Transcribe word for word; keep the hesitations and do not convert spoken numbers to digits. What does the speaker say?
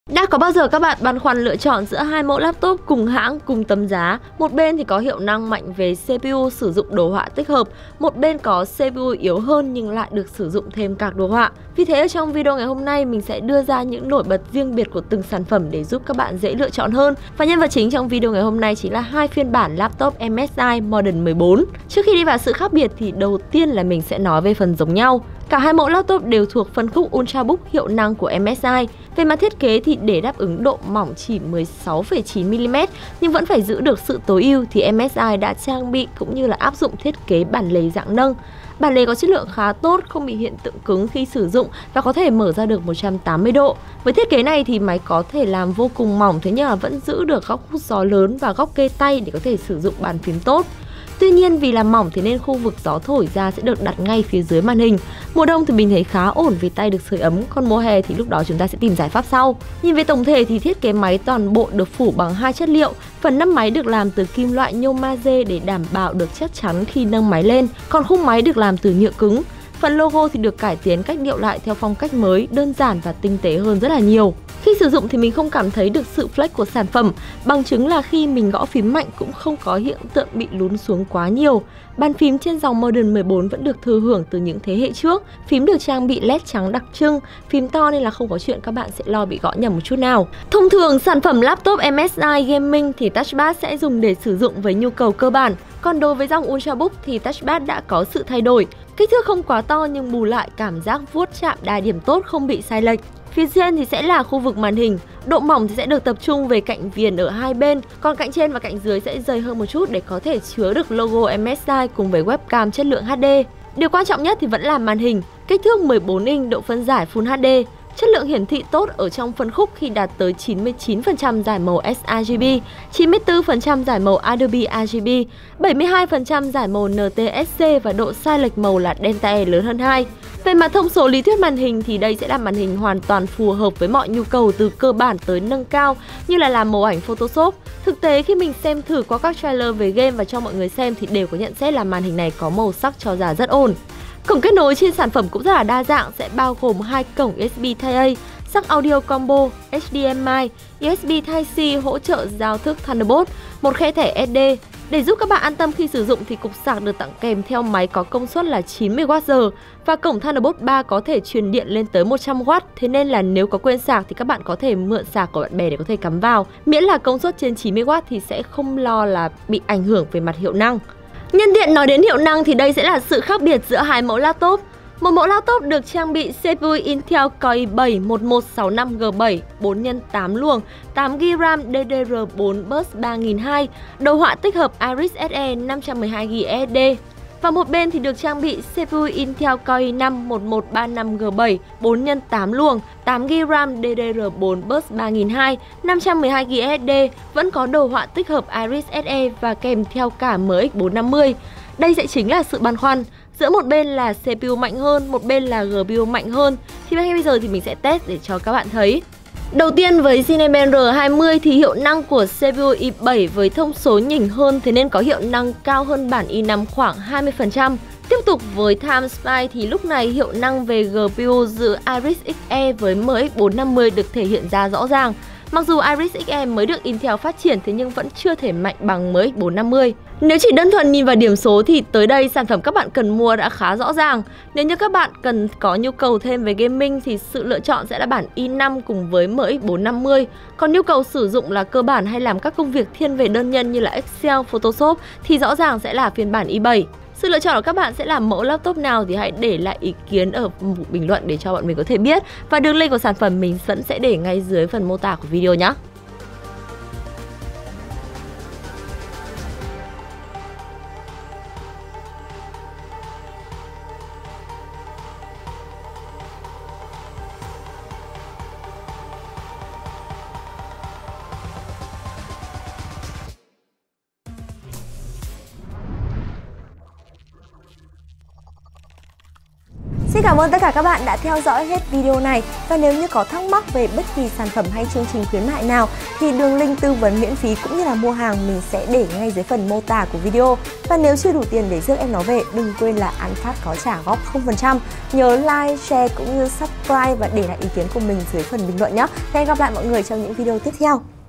Đã có bao giờ các bạn băn khoăn lựa chọn giữa hai mẫu laptop cùng hãng, cùng tầm giá? Một bên thì có hiệu năng mạnh về xê pê u sử dụng đồ họa tích hợp, một bên có xê pê u yếu hơn nhưng lại được sử dụng thêm card đồ họa. Vì thế ở trong video ngày hôm nay mình sẽ đưa ra những nổi bật riêng biệt của từng sản phẩm để giúp các bạn dễ lựa chọn hơn. Và nhân vật chính trong video ngày hôm nay chính là hai phiên bản laptop em ét i Modern mười bốn. Trước khi đi vào sự khác biệt thì đầu tiên là mình sẽ nói về phần giống nhau. Cả hai mẫu laptop đều thuộc phân khúc Ultrabook hiệu năng của em ét i. Về mặt thiết kế thì để đáp ứng độ mỏng chỉ mười sáu phẩy chín mi li mét nhưng vẫn phải giữ được sự tối ưu thì em ét i đã trang bị cũng như là áp dụng thiết kế bản lề dạng nâng. Bản lề có chất lượng khá tốt, không bị hiện tượng cứng khi sử dụng và có thể mở ra được một trăm tám mươi độ. Với thiết kế này thì máy có thể làm vô cùng mỏng thế nhưng mà vẫn giữ được góc hút gió lớn và góc kê tay để có thể sử dụng bàn phím tốt. Tuy nhiên vì là mỏng thế nên khu vực gió thổi ra sẽ được đặt ngay phía dưới màn hình. Mùa đông thì mình thấy khá ổn vì tay được sưởi ấm, còn mùa hè thì lúc đó chúng ta sẽ tìm giải pháp sau. Nhìn về tổng thể thì thiết kế máy toàn bộ được phủ bằng hai chất liệu. Phần nắp máy được làm từ kim loại nhôm magie để đảm bảo được chắc chắn khi nâng máy lên, còn khung máy được làm từ nhựa cứng. Phần logo thì được cải tiến cách điệu lại theo phong cách mới, đơn giản và tinh tế hơn rất là nhiều. Khi sử dụng thì mình không cảm thấy được sự flex của sản phẩm, bằng chứng là khi mình gõ phím mạnh cũng không có hiện tượng bị lún xuống quá nhiều. Bàn phím trên dòng Modern mười bốn vẫn được thừa hưởng từ những thế hệ trước, phím được trang bị led trắng đặc trưng, phím to nên là không có chuyện các bạn sẽ lo bị gõ nhầm một chút nào. Thông thường sản phẩm laptop em ét i Gaming thì touchpad sẽ dùng để sử dụng với nhu cầu cơ bản, còn đối với dòng Ultrabook thì touchpad đã có sự thay đổi. Kích thước không quá to nhưng bù lại cảm giác vuốt chạm đa điểm tốt, không bị sai lệch. Phía trên thì sẽ là khu vực màn hình, độ mỏng thì sẽ được tập trung về cạnh viền ở hai bên, còn cạnh trên và cạnh dưới sẽ dày hơn một chút để có thể chứa được logo em ét i cùng với webcam chất lượng hát đê. Điều quan trọng nhất thì vẫn là màn hình, kích thước mười bốn inch, độ phân giải Full hát đê. Chất lượng hiển thị tốt ở trong phân khúc khi đạt tới chín mươi chín phần trăm giải màu sRGB, chín mươi tư phần trăm giải màu Adobe rờ giê bê, bảy mươi hai phần trăm giải màu en tê ét xê và độ sai lệch màu là Delta E lớn hơn hai. Về mặt thông số lý thuyết màn hình thì đây sẽ là màn hình hoàn toàn phù hợp với mọi nhu cầu từ cơ bản tới nâng cao như là làm màu ảnh Photoshop. Thực tế khi mình xem thử qua các trailer về game và cho mọi người xem thì đều có nhận xét là màn hình này có màu sắc cho ra rất ổn. Cổng kết nối trên sản phẩm cũng rất là đa dạng, sẽ bao gồm hai cổng u ét bê Type-A, jack audio combo, hát đê em i, u ét bê Type-C hỗ trợ giao thức Thunderbolt, một khe thẻ ét đê. Để giúp các bạn an tâm khi sử dụng thì cục sạc được tặng kèm theo máy có công suất là chín mươi oát giờ và cổng Thunderbolt ba có thể truyền điện lên tới một trăm oát, thế nên là nếu có quên sạc thì các bạn có thể mượn sạc của bạn bè để có thể cắm vào. Miễn là công suất trên chín mươi oát thì sẽ không lo là bị ảnh hưởng về mặt hiệu năng. Nhân tiện nói đến hiệu năng thì đây sẽ là sự khác biệt giữa hai mẫu laptop. Một mẫu laptop được trang bị xê pê u Intel Core i bảy một một sáu năm G bảy, bốn nhân tám luồng, tám gi-ga-bai RAM đê đê rờ bốn bus ba nghìn hai trăm, đồ họa tích hợp Iris ét e năm trăm mười hai gi-ga-bai ét ét đê. Và một bên thì được trang bị xê pê u Intel Core i năm một một ba năm G bảy, bốn nhân tám luồng, tám gi-ga-bai RAM đê đê rờ bốn bus ba nghìn hai trăm, năm trăm mười hai gi-ga-bai ét ét đê, vẫn có đồ họa tích hợp Iris ét e và kèm theo cả em ích bốn năm mươi. Đây sẽ chính là sự băn khoăn giữa một bên là xê pê u mạnh hơn, một bên là giê pê u mạnh hơn. Thì ngay bây giờ thì mình sẽ test để cho các bạn thấy. Đầu tiên với Cinebench R hai mươi thì hiệu năng của xê pê u i bảy với thông số nhỉnh hơn, thế nên có hiệu năng cao hơn bản i năm khoảng hai mươi phần trăm. Tiếp tục với TimeSpy thì lúc này hiệu năng về giê pê u giữa Iris ích e với em ích bốn năm mươi được thể hiện ra rõ ràng. Mặc dù Iris ích e mới được Intel phát triển thế nhưng vẫn chưa thể mạnh bằng em ích bốn năm mươi. Nếu chỉ đơn thuần nhìn vào điểm số thì tới đây sản phẩm các bạn cần mua đã khá rõ ràng. Nếu như các bạn cần có nhu cầu thêm về gaming thì sự lựa chọn sẽ là bản i năm cùng với em ích bốn năm mươi. Còn nhu cầu sử dụng là cơ bản hay làm các công việc thiên về đơn nhân như là Excel, Photoshop thì rõ ràng sẽ là phiên bản i bảy. Sự lựa chọn của các bạn sẽ là mẫu laptop nào thì hãy để lại ý kiến ở mục bình luận để cho bọn mình có thể biết. Và đường link của sản phẩm mình vẫn sẽ để ngay dưới phần mô tả của video nhé. Xin cảm ơn tất cả các bạn đã theo dõi hết video này. Và nếu như có thắc mắc về bất kỳ sản phẩm hay chương trình khuyến mại nào thì đường link tư vấn miễn phí cũng như là mua hàng mình sẽ để ngay dưới phần mô tả của video. Và nếu chưa đủ tiền để rước em nó về, đừng quên là An Phát có trả góp không phần trăm. Nhớ like, share cũng như subscribe và để lại ý kiến của mình dưới phần bình luận nhé. Hẹn gặp lại mọi người trong những video tiếp theo.